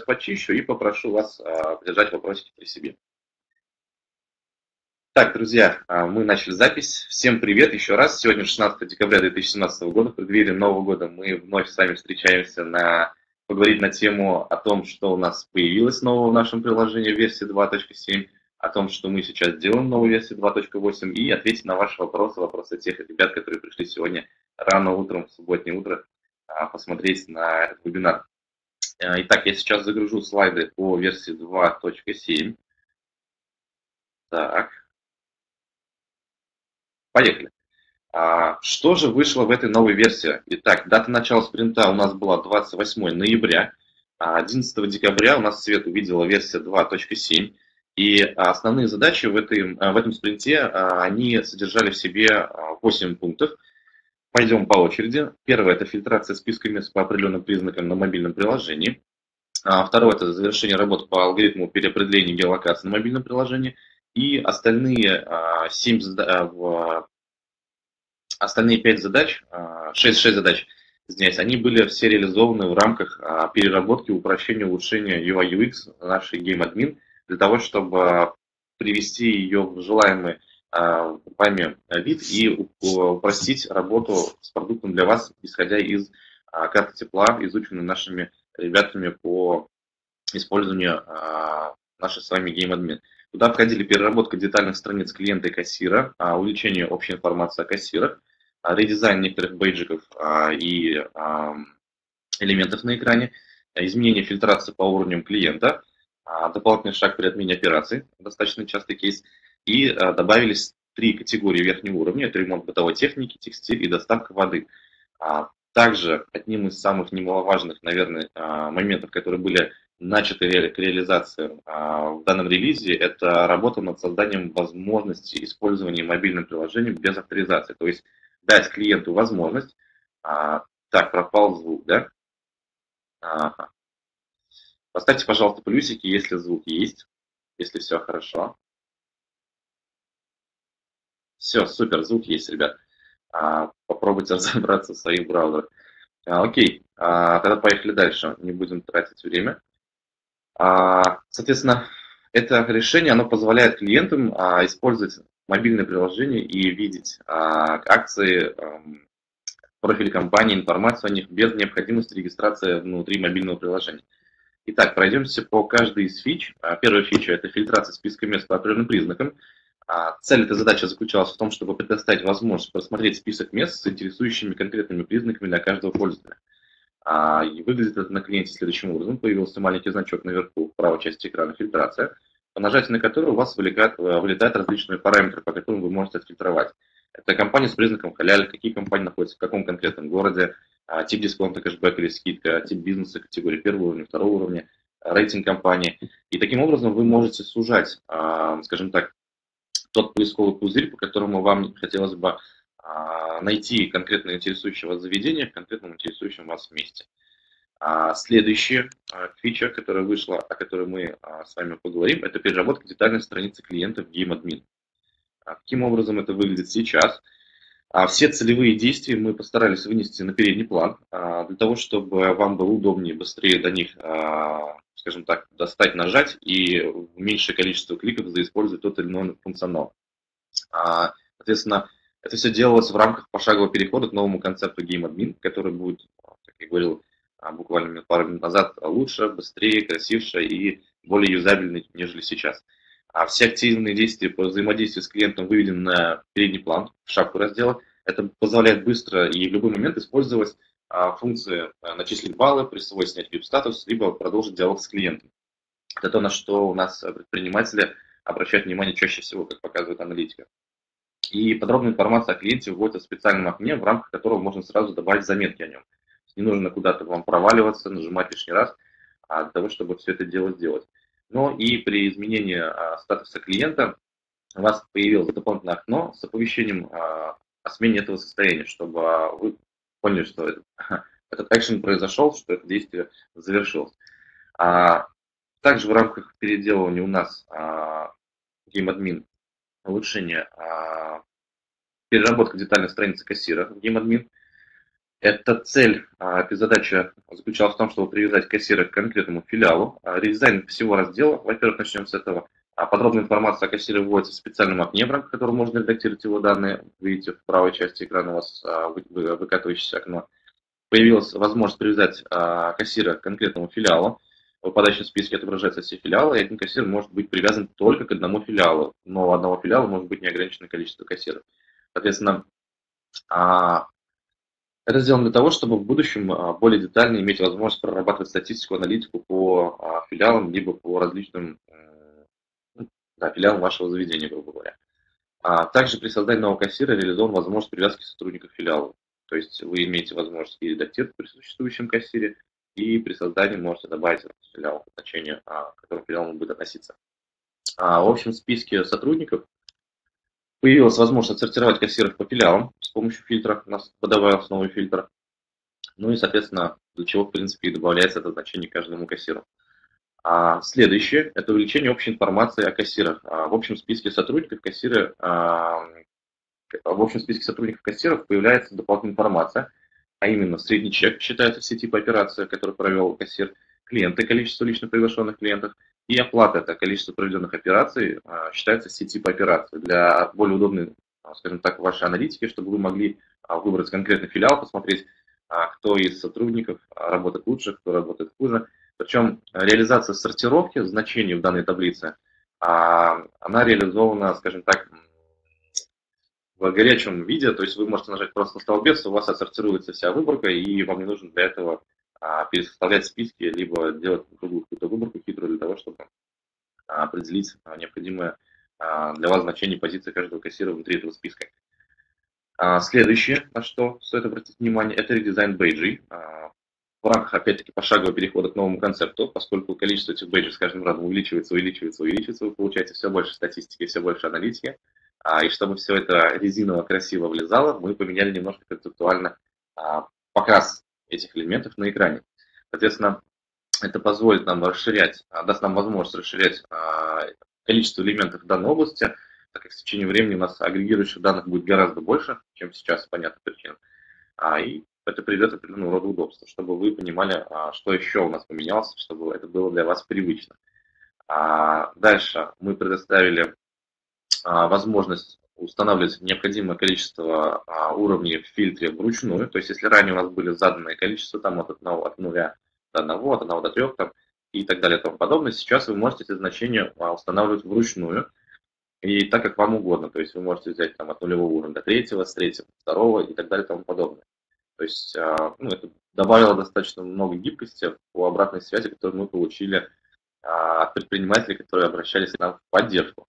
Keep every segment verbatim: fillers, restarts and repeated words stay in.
почищу и попрошу вас а, держать вопросики при себе. Так, друзья, а, мы начали запись. Всем привет еще раз. Сегодня шестнадцатое декабря две тысячи семнадцатого года, в преддверии Нового года. Мы вновь с вами встречаемся на поговорить на тему о том, что у нас появилось нового в нашем приложении в версии два точка семь, о том, что мы сейчас делаем в новой версии два точка восемь, и ответить на ваши вопросы, вопросы тех ребят, которые пришли сегодня рано утром, в субботнее утро, посмотреть на этот вебинар. Итак, я сейчас загружу слайды по версии два точка семь. Так. Поехали. А, что же вышло в этой новой версии? Итак, дата начала спринта у нас была двадцать восьмое ноября. А одиннадцатого декабря у нас свет увидела версия два точка семь. И основные задачи в, этой, в этом спринте, они содержали в себе восемь пунктов. Пойдем по очереди. Первое – это фильтрация списка мест по определенным признакам на мобильном приложении. Второе – это завершение работ по алгоритму переопределения геолокации на мобильном приложении. И остальные семь в Остальные пять задач, шесть, шесть задач, извиняюсь, они были все реализованы в рамках переработки, упрощения, улучшения ю ай ю экс нашей GameAdmin для того, чтобы привести ее в желаемый вами вид и упростить работу с продуктом для вас, исходя из карты тепла, изученной нашими ребятами по использованию нашей с вами GameAdmin. Туда входили переработка детальных страниц клиента и кассира, увеличение общей информации о кассирах, редизайн некоторых бейджиков и элементов на экране, изменение фильтрации по уровням клиента, дополнительный шаг при отмене операций, достаточно частый кейс, и добавились три категории верхнего уровня, это ремонт бытовой техники, текстиль и доставка воды. Также одним из самых немаловажных, наверное, моментов, которые были начаты к реализации в данном релизе, это работа над созданием возможности использования мобильным приложением без авторизации. То есть дать клиенту возможность. Так, пропал звук, да? Ага. Поставьте, пожалуйста, плюсики, если звук есть, если все хорошо. Все, супер, звук есть, ребят. Попробуйте разобраться в своих браузерах. Окей, тогда поехали дальше, не будем тратить время. Соответственно, это решение оно позволяет клиентам использовать мобильное приложение и видеть акции, профиль компании, информацию о них без необходимости регистрации внутри мобильного приложения. Итак, пройдемся по каждой из фич. Первая фича – это фильтрация списка мест по определенным признакам. Цель этой задачи заключалась в том, чтобы предоставить возможность просмотреть список мест с интересующими конкретными признаками для каждого пользователя. И выглядит это на клиенте следующим образом. Появился маленький значок наверху в правой части экрана «Фильтрация», по нажатию на который у вас вылетают, вылетают различные параметры, по которым вы можете отфильтровать. Это компания с признаком халяль, какие компании находятся в каком конкретном городе, тип дисконта, кэшбэк или скидка, тип бизнеса, категории первого уровня, второго уровня, рейтинг компании. И таким образом вы можете сужать, скажем так, тот поисковый пузырь, по которому вам хотелось бы найти конкретно интересующее вас заведение в конкретном интересующем вас месте. Следующая фича, которая вышла, о которой мы с вами поговорим, это переработка детальной страницы клиента в GameAdmin. Каким образом это выглядит сейчас? Все целевые действия мы постарались вынести на передний план, для того, чтобы вам было удобнее, быстрее до них, скажем так, достать, нажать и в меньшее количество кликов заиспользовать тот или иной функционал. Соответственно, это все делалось в рамках пошагового перехода к новому концепту GameAdmin, который будет, как я говорил буквально пару минут назад, лучше, быстрее, красивше и более юзабельный, нежели сейчас. А все активные действия по взаимодействию с клиентом выведены на передний план, в шапку раздела. Это позволяет быстро и в любой момент использовать функции начислить баллы, присвоить, снять ви ай пи-статус, либо продолжить диалог с клиентом. Это то, на что у нас предприниматели обращают внимание чаще всего, как показывает аналитика. И подробная информация о клиенте вводится в специальном окне, в рамках которого можно сразу добавить заметки о нем. Не нужно куда-то вам проваливаться, нажимать лишний раз, для того, чтобы все это дело сделать. Но и при изменении статуса клиента у вас появилось дополнительное окно с оповещением о смене этого состояния, чтобы вы поняли, что этот, этот экшен произошел, что это действие завершилось. Также в рамках переделывания у нас GameAdmin улучшение, переработка детальной страницы кассира в GameAdmin. Эта цель, а, эта задача заключалась в том, чтобы привязать кассира к конкретному филиалу. А, Редизайн всего раздела. Во-первых, начнем с этого. А, Подробная информация о кассире вводится в специальном окне, в рамках которого можно редактировать его данные. Видите, в правой части экрана у вас а, вы- вы- выкатывающееся окно. Появилась возможность привязать а, кассира к конкретному филиалу. В выпадающем списке отображаются все филиалы, и один кассир может быть привязан только к одному филиалу. Но у одного филиала может быть неограниченное количество кассиров. Соответственно, а, это сделано для того, чтобы в будущем а, более детально иметь возможность прорабатывать статистику, аналитику по а, филиалам, либо по различным м, ну, да, филиалам вашего заведения, грубо говоря. А также при создании нового кассира реализована возможность привязки сотрудников филиала. То есть вы имеете возможность и редактировать при существующем кассире, и при создании можете добавить этот филиал по значению, а, к которому филиал он будет относиться. А в общем списке сотрудников появилась возможность отсортировать кассиров по филиалам с помощью фильтра. У нас добавился новый фильтр. Ну и, соответственно, для чего, в принципе, и добавляется это значение каждому кассиру. А следующее– это увеличение общей информации о кассирах. А в общем списке сотрудников кассиры, а, в общем списке сотрудников кассиров появляется дополнительная информация, а именно средний чек считается в сети по операции, который провел кассир, клиенты, количество лично приглашенных клиентов, и оплата, это количество проведенных операций, а, считается в сети по операции. Для более удобной, а, скажем так, вашей аналитики, чтобы вы могли а, выбрать конкретный филиал, посмотреть, а, кто из сотрудников а, работает лучше, кто работает хуже. Причем реализация сортировки значений в данной таблице, а, она реализована, скажем так, в горячем виде, то есть вы можете нажать просто на столбец, у вас отсортируется вся выборка, и вам не нужно для этого а, пересоставлять списки, либо делать другую какую-то выборку хитрую для того, чтобы а, определить а, необходимое а, для вас значение позиции каждого кассира внутри этого списка. А, следующее, на что стоит обратить внимание, это редизайн бейджей. А, в рамках, опять-таки, пошагового перехода к новому концепту, поскольку количество этих бейджей с каждым разом увеличивается, увеличивается, увеличивается, вы получаете все больше статистики, все больше аналитики. А, и чтобы все это резиново красиво влезало, мы поменяли немножко концептуально а, покрас этих элементов на экране. Соответственно, это позволит нам расширять, а, даст нам возможность расширять а, количество элементов в данной области, так как в течение времени у нас агрегирующих данных будет гораздо больше, чем сейчас, по понятным причинам. А, и это придет определенного рода удобства, чтобы вы понимали, а, что еще у нас поменялось, чтобы это было для вас привычно. А, дальше мы предоставили а, возможность устанавливать необходимое количество а, уровней в фильтре вручную. То есть, если ранее у нас были заданное количество там, от одного от нуля до одного, от одного до трех там, и так далее и тому подобное, сейчас вы можете эти значения а, устанавливать вручную. И так, как вам угодно. То есть вы можете взять там, от нулевого уровня до третьего, с третьего до второго и так далее и тому подобное. То есть а, ну, это добавило достаточно много гибкости по обратной связи, которую мы получили а, от предпринимателей, которые обращались к нам в поддержку.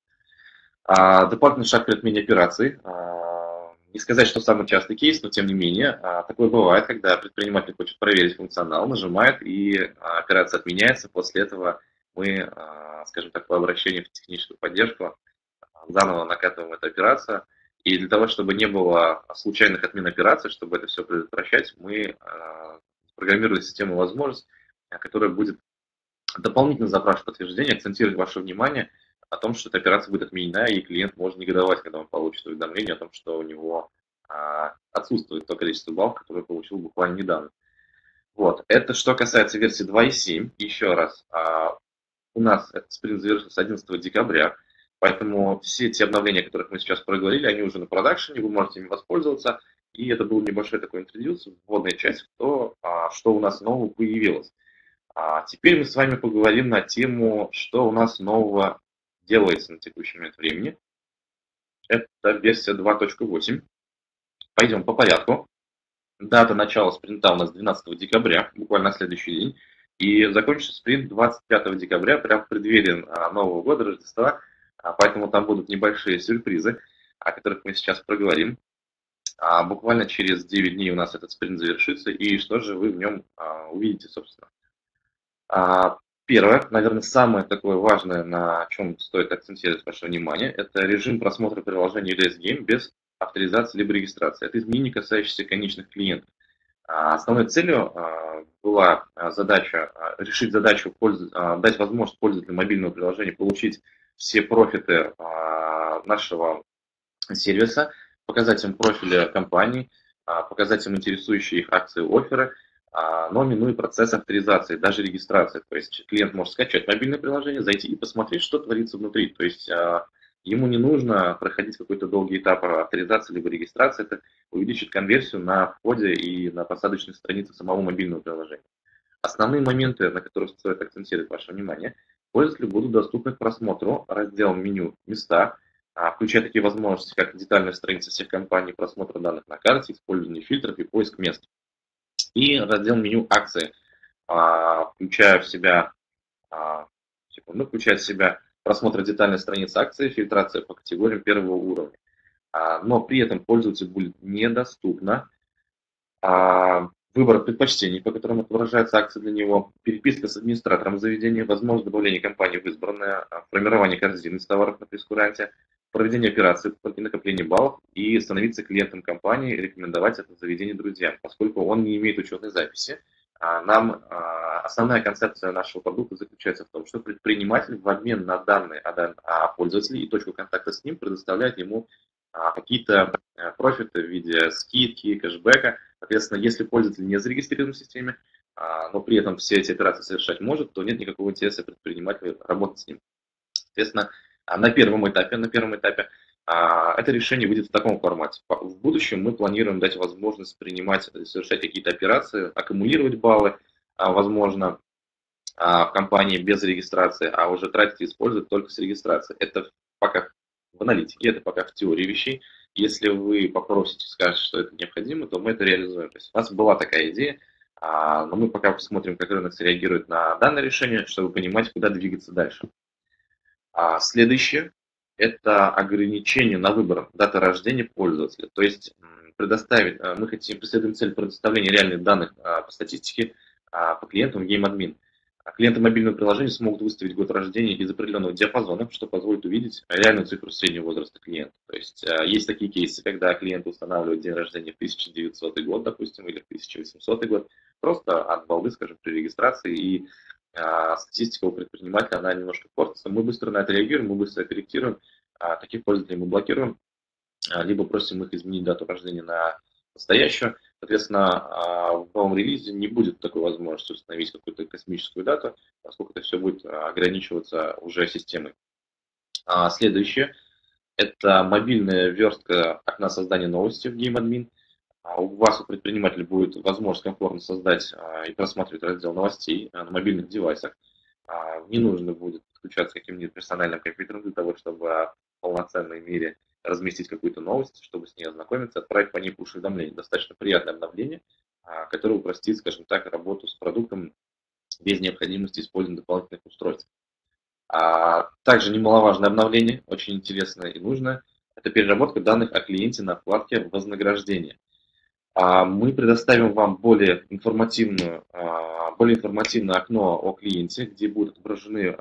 А, дополнительный шаг при отмене операций. А, не сказать, что самый частый кейс, но тем не менее, а, такое бывает, когда предприниматель хочет проверить функционал, нажимает, и а, операция отменяется. После этого мы, а, скажем так, по обращению в техническую поддержку заново накатываем эту операцию. И для того, чтобы не было случайных отмен операций, чтобы это все предотвращать, мы а, программировали систему возможность, которая будет дополнительно запрашивать подтверждение, акцентировать ваше внимание о том, что эта операция будет отменена, и клиент может негодовать, когда он получит уведомление о том, что у него а, отсутствует то количество баллов, которое получил буквально недавно. Вот. Это что касается версии два и семь. Еще раз, а, у нас этот спринт завершился одиннадцатого декабря, поэтому все те обновления, о которых мы сейчас проговорили, они уже на продакшене, вы можете ими воспользоваться. И это был небольшой такой интродюс, вводная часть в то, а, что у нас нового появилось. А теперь мы с вами поговорим на тему, что у нас нового делается на текущий момент времени. Это версия два точка восемь. Пойдем по порядку. Дата начала спринта у нас двенадцатого декабря, буквально на следующий день. И закончится спринт двадцать пятого декабря, прямо в преддверии Нового года, Рождества. Поэтому там будут небольшие сюрпризы, о которых мы сейчас проговорим. А буквально через девять дней у нас этот спринт завершится. И что же вы в нем увидите, собственно. Первое, наверное, самое такое важное, на чем стоит акцентировать ваше внимание, это режим просмотра приложения эл эс Game без авторизации либо регистрации. Это изменение, касающееся конечных клиентов. Основной целью была задача, решить задачу, дать возможность пользователю мобильного приложения получить все профиты нашего сервиса, показать им профили компании, показать им интересующие их акции, офферы, но минуя процесс авторизации, даже регистрации. То есть клиент может скачать мобильное приложение, зайти и посмотреть, что творится внутри. То есть ему не нужно проходить какой-то долгий этап авторизации либо регистрации. Это увеличит конверсию на входе и на посадочной странице самого мобильного приложения. Основные моменты, на которых стоит акцентировать ваше внимание: пользователю будут доступны к просмотру раздел меню «Места», включая такие возможности, как детальная страница всех компаний, просмотр данных на карте, использование фильтров и поиск мест. И раздел меню «Акции», включая в себя, секунду, включая в себя просмотр детальной страницы акций, фильтрация по категориям первого уровня. Но при этом пользователю будет недоступно выбор предпочтений, по которым отображаются акции для него, переписка с администратором заведения, возможность добавления компании в избранное, формирование корзины с товаров на прейскуранте, проведение операций по накоплению баллов и становиться клиентом компании, рекомендовать это заведение друзьям, поскольку он не имеет учетной записи. Нам основная концепция нашего продукта заключается в том, что предприниматель в обмен на данные о пользователе и точку контакта с ним предоставляет ему какие-то профиты в виде скидки, кэшбэка. Соответственно, если пользователь не зарегистрирован в системе, но при этом все эти операции совершать может, то нет никакого интереса предпринимателя работать с ним. Соответственно, на первом этапе, на первом этапе это решение выйдет в таком формате. В будущем мы планируем дать возможность принимать, совершать какие-то операции, аккумулировать баллы, возможно, в компании без регистрации, а уже тратить и использовать только с регистрацией. Это пока в аналитике, это пока в теории вещей. Если вы попросите, скажете, что это необходимо, то мы это реализуем. То есть у нас была такая идея, но мы пока посмотрим, как рынок среагирует на данное решение, чтобы понимать, куда двигаться дальше. Следующее – это ограничение на выбор даты рождения пользователя. То есть предоставить, мы хотим, преследуем цель предоставления реальных данных по статистике по клиентам в GameAdmin. Клиенты мобильного приложения смогут выставить год рождения из определенного диапазона, что позволит увидеть реальную цифру среднего возраста клиента. То есть есть такие кейсы, когда клиенты устанавливают день рождения в тысяча девятисотый год, допустим, или в тысяча восьмисотый год, просто от балды, скажем, при регистрации, и а, статистика у предпринимателя, она немножко портится. Мы быстро на это реагируем, мы быстро корректируем, а, таких пользователей мы блокируем, а, либо просим их изменить дату рождения на настоящую. Соответственно, в новом релизе не будет такой возможности установить какую-то космическую дату, поскольку это все будет ограничиваться уже системой. Следующее – это мобильная верстка окна создания новости в GameAdmin. У вас, у предпринимателя, будет возможность комфортно создать и просматривать раздел новостей на мобильных девайсах. Не нужно будет подключаться к каким-нибудь персональным компьютерам для того, чтобы в полноценной мере разместить какую-то новость, чтобы с ней ознакомиться, отправить по ней push-уведомление. Достаточно приятное обновление, которое упростит, скажем так, работу с продуктом без необходимости использования дополнительных устройств. Также немаловажное обновление, очень интересное и нужное, это переработка данных о клиенте на вкладке «Вознаграждение». Мы предоставим вам более информативную, более информативное окно о клиенте, где будут отображены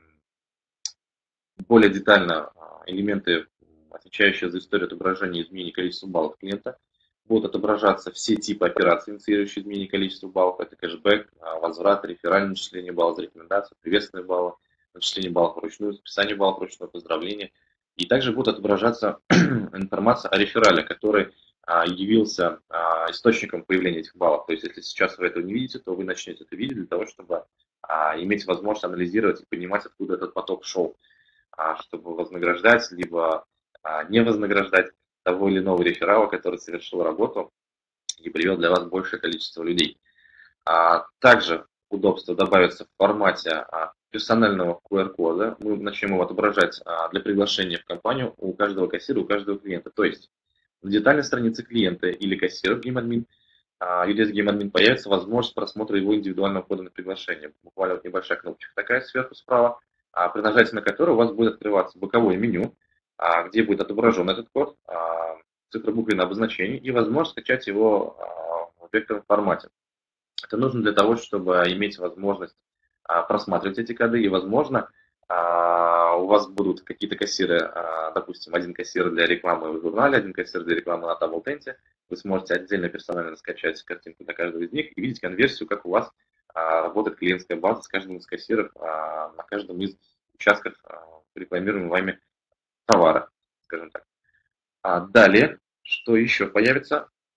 более детально элементы, отвечающие за историю отображения изменений количества баллов клиента. Будут отображаться все типы операций, инициирующие изменение количества баллов. Это кэшбэк, возврат, реферальное начисление баллов за рекомендацию, приветственные баллы, начисление баллов вручную, списание баллов вручную, поздравления. И также будет отображаться информация о реферале, который явился источником появления этих баллов. То есть, если сейчас вы этого не видите, то вы начнете это видеть для того, чтобы иметь возможность анализировать и понимать, откуда этот поток шел, чтобы вознаграждать, либо не вознаграждать того или иного реферала, который совершил работу и привел для вас большее количество людей. Также удобство добавится в формате персонального ку эр кода. Мы начнем его отображать для приглашения в компанию у каждого кассира, у каждого клиента. То есть на детальной странице клиента или кассира в GameAdmin, ю ди эс GameAdmin, появится возможность просмотра его индивидуального кода на приглашение. Буквально вот небольшая кнопочка такая сверху справа, при нажатии на которую у вас будет открываться боковое меню, где будет отображен этот код, цифробуквенное обозначение и возможность скачать его в векторном формате. Это нужно для того, чтобы иметь возможность просматривать эти коды, и, возможно, у вас будут какие-то кассиры, допустим, один кассир для рекламы в журнале, один кассир для рекламы на Таблтенте. Вы сможете отдельно персонально скачать картинку для каждого из них и видеть конверсию, как у вас работает клиентская база с каждым из кассиров на каждом из участков рекламируемого вами товара, скажем так. Далее, что еще появится,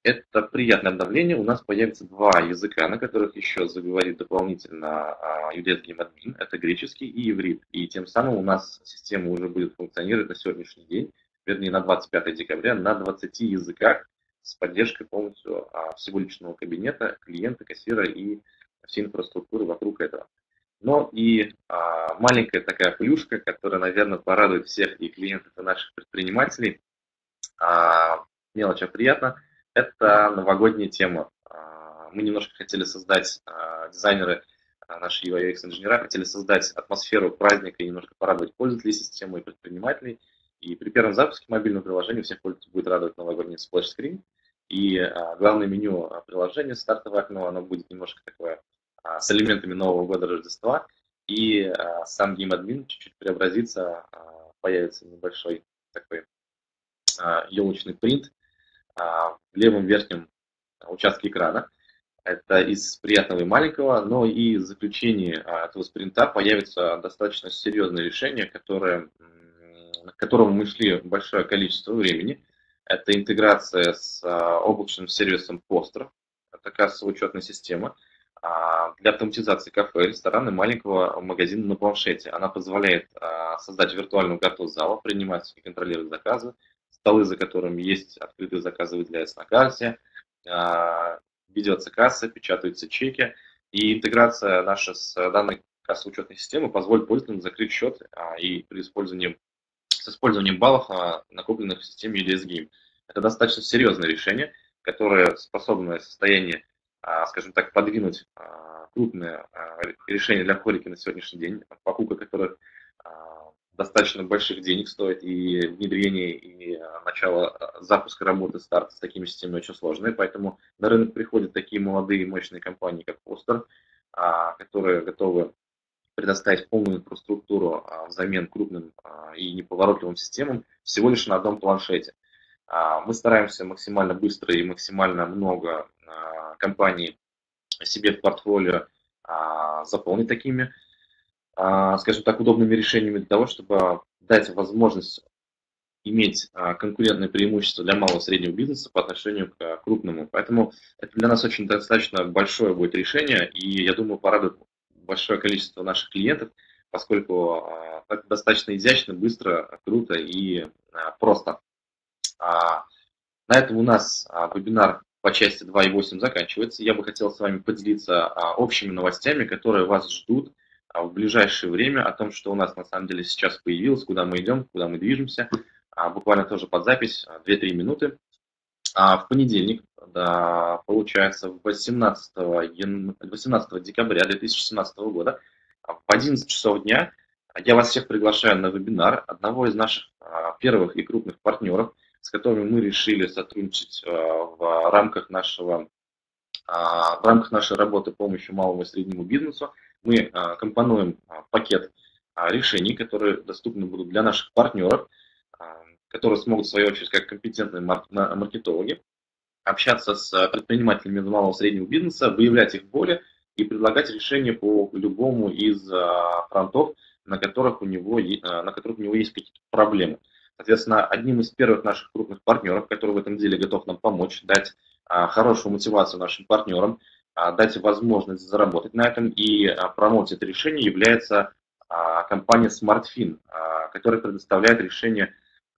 Это приятное обновление. У нас появится два языка, на которых еще заговорит дополнительно ю ди эс Game Admin. Это греческий и иврит. И тем самым у нас система уже будет функционировать на сегодняшний день, вернее на двадцать пятое декабря, на двадцати языках с поддержкой полностью всего личного кабинета, клиента, кассира и всей инфраструктуры вокруг этого. Но и а, маленькая такая плюшка, которая, наверное, порадует всех и клиентов, и наших предпринимателей. А, мелочь, а приятно. Это новогодняя тема. А, мы немножко хотели создать, а, дизайнеры, а, наши ю ай ю экс-инженера, хотели создать атмосферу праздника и немножко порадовать пользователей системы и предпринимателей. И при первом запуске мобильного приложения всех пользователей будет радовать новогодний сплэш-скрин. И а, главное меню приложения, стартовое окно, оно будет немножко такое а, с элементами Нового года, Рождества. И а, сам GameAdmin чуть-чуть преобразится, а, появится небольшой такой елочный принт в левом верхнем участке экрана. Это из приятного и маленького, но и в заключении этого спринта появится достаточно серьезное решение, которое, к которому мы шли большое количество времени. Это интеграция с облачным сервисом Poster. Это кассовая учетная система для автоматизации кафе, ресторана и маленького магазина на планшете. Она позволяет создать виртуальную карту зала, принимать и контролировать заказы, столы, за которыми есть открытые заказы, выделяются на карте, ведется касса, печатаются чеки. И интеграция наша с данной кассово-учетной системой позволит пользователям закрыть счет и при использовании, с использованием баллов, накопленных в системе ю ди эс Game. Это достаточно серьезное решение, которое способно в состоянии, скажем так, подвинуть крупные решения для хорики на сегодняшний день, покупка которых достаточно больших денег стоит, и внедрение, и начало запуска работы, старт с такими системами очень сложные, поэтому на рынок приходят такие молодые мощные компании, как Poster, которые готовы предоставить полную инфраструктуру взамен крупным и неповоротливым системам всего лишь на одном планшете. Мы стараемся максимально быстро и максимально много компаний себе в портфолио заполнить такими, скажем так, удобными решениями для того, чтобы дать возможность иметь конкурентное преимущество для малого и среднего бизнеса по отношению к крупному. Поэтому это для нас очень достаточно большое будет решение, и я думаю, порадует большое количество наших клиентов, поскольку это достаточно изящно, быстро, круто и просто. На этом у нас вебинар по части два и восемь заканчивается. Я бы хотел с вами поделиться общими новостями, которые вас ждут в ближайшее время, о том, что у нас на самом деле сейчас появилось, куда мы идем, куда мы движемся. Буквально тоже под запись, две-три минуты. В понедельник, да, получается, восемнадцатого декабря две тысячи семнадцатого года в одиннадцать часов дня я вас всех приглашаю на вебинар одного из наших первых и крупных партнеров, с которыми мы решили сотрудничать в рамках нашего, в рамках нашей работы помощи малому и среднему бизнесу. Мы компонуем пакет решений, которые доступны будут для наших партнеров, которые смогут, в свою очередь, как компетентные маркетологи, общаться с предпринимателями малого и среднего бизнеса, выявлять их боли и предлагать решения по любому из фронтов, на которых у него, на которых у него есть какие-то проблемы. Соответственно, одним из первых наших крупных партнеров, который в этом деле готов нам помочь, дать хорошую мотивацию нашим партнерам, дать возможность заработать на этом и промоутить это решение, является компания SmartFin, которая предоставляет решение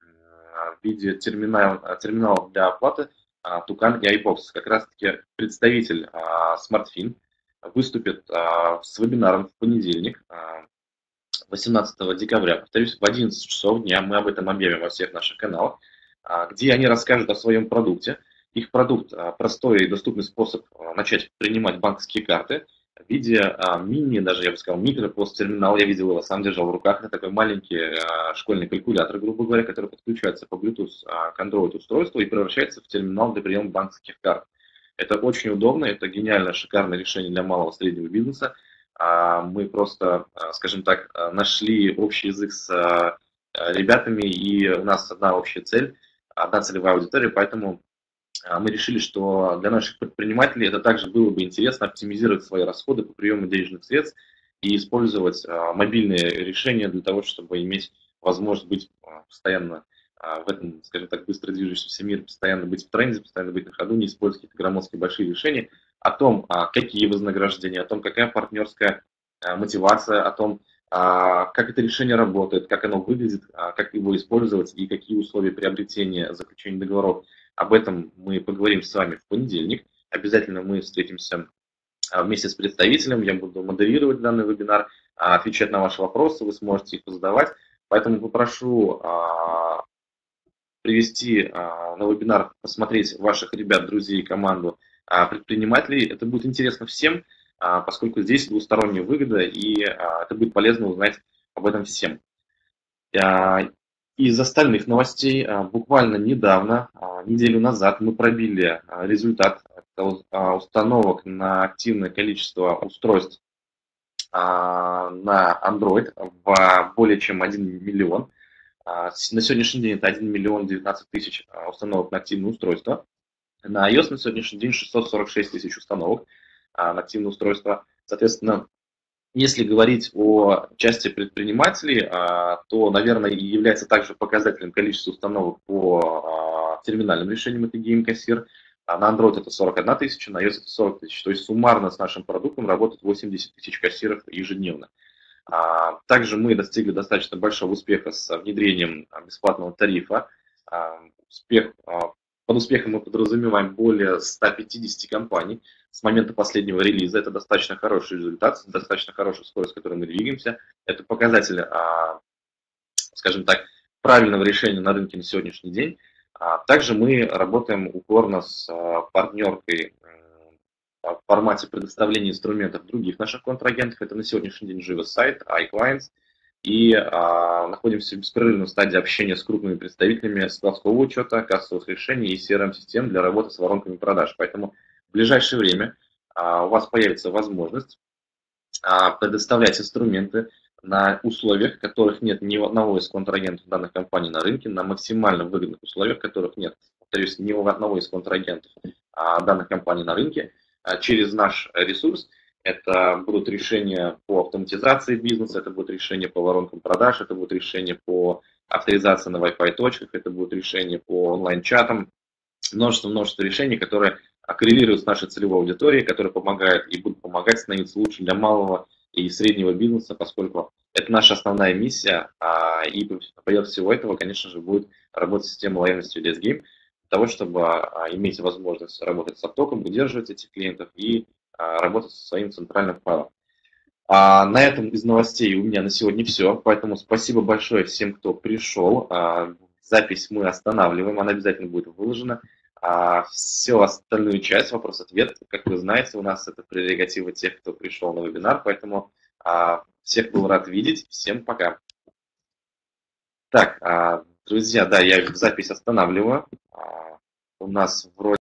в виде терминала, терминалов для оплаты Tucan и iBox. Как раз таки представитель SmartFin выступит с вебинаром в понедельник, восемнадцатого декабря, повторюсь, в одиннадцать часов дня, мы об этом объявим во всех наших каналах, где они расскажут о своем продукте. Их продукт – простой и доступный способ начать принимать банковские карты в виде мини, даже я бы сказал, микро-пост-терминал. Я видел его, сам держал в руках. Это такой маленький школьный калькулятор, грубо говоря, который подключается по Bluetooth к Android-устройству и превращается в терминал для приема банковских карт. Это очень удобно, это гениальное, шикарное решение для малого и среднего бизнеса. Мы просто, скажем так, нашли общий язык с ребятами, и у нас одна общая цель, одна целевая аудитория, поэтому мы решили, что для наших предпринимателей это также было бы интересно оптимизировать свои расходы по приему денежных средств и использовать мобильные решения для того, чтобы иметь возможность быть постоянно в этом, скажем так, быстро движущемся мире постоянно быть в тренде, постоянно быть на ходу, не использовать какие-то громоздкие большие решения, о том, какие вознаграждения, о том, какая партнерская мотивация, о том, как это решение работает, как оно выглядит, как его использовать и какие условия приобретения, заключения договоров. Об этом мы поговорим с вами в понедельник. Обязательно мы встретимся вместе с представителем, я буду модерировать данный вебинар, отвечать на ваши вопросы, вы сможете их задавать. Поэтому попрошу привести на вебинар, посмотреть ваших ребят, друзей, команду предпринимателей. Это будет интересно всем, поскольку здесь двусторонняя выгода, и это будет полезно узнать об этом всем. Из остальных новостей, буквально недавно, неделю назад, мы пробили результат установок на активное количество устройств на Android в более чем один миллион. На сегодняшний день это один миллион девятнадцать тысяч установок на активные устройства. На iOS на сегодняшний день шестьсот сорок шесть тысяч установок на активные устройства. Соответственно, если говорить о части предпринимателей, то, наверное, является также показателем количества установок по терминальным решениям, это гейм-кассир. На Android это сорок одна тысяча, на iOS это сорок тысяч. То есть суммарно с нашим продуктом работает восемьдесят тысяч кассиров ежедневно. Также мы достигли достаточно большого успеха с внедрением бесплатного тарифа. Успех, под успехом мы подразумеваем более ста пятидесяти компаний с момента последнего релиза. Это достаточно хороший результат, достаточно хорошая скорость, с которой мы двигаемся. Это показатель, скажем так, правильного решения на рынке на сегодняшний день. Также мы работаем упорно с партнеркой в формате предоставления инструментов других наших контрагентов. Это на сегодняшний день JivaSite, iClients. И а, находимся в беспрерывной стадии общения с крупными представителями складского учета, кассовых решений и си эр эм-систем для работы с воронками продаж. Поэтому в ближайшее время а, у вас появится возможность а, предоставлять инструменты на условиях, которых нет ни у одного из контрагентов данных компаний на рынке, на максимально выгодных условиях, которых нет, повторюсь, ни у одного из контрагентов а, данных компаний на рынке, а, через наш ресурс. Это будут решения по автоматизации бизнеса, это будут решения по воронкам продаж, это будут решения по авторизации на Wi-Fi точках, это будут решения по онлайн-чатам, множество-множество решений, которые коррелируют с нашей целевой аудиторией, которые помогают и будут помогать становиться лучше для малого и среднего бизнеса, поскольку это наша основная миссия, и поверх всего этого, конечно же, будет работать система лояльности ю ди эс-Game, для того, чтобы иметь возможность работать с оттоком, удерживать этих клиентов и работать со своим центральным файлом. А на этом из новостей у меня на сегодня все, поэтому спасибо большое всем, кто пришел. А, запись мы останавливаем, она обязательно будет выложена. А, всю остальную часть, вопрос-ответ, как вы знаете, у нас это прерогатива тех, кто пришел на вебинар, поэтому а, всех был рад видеть. Всем пока. Так, а, друзья, да, я запись останавливаю. А, у нас вроде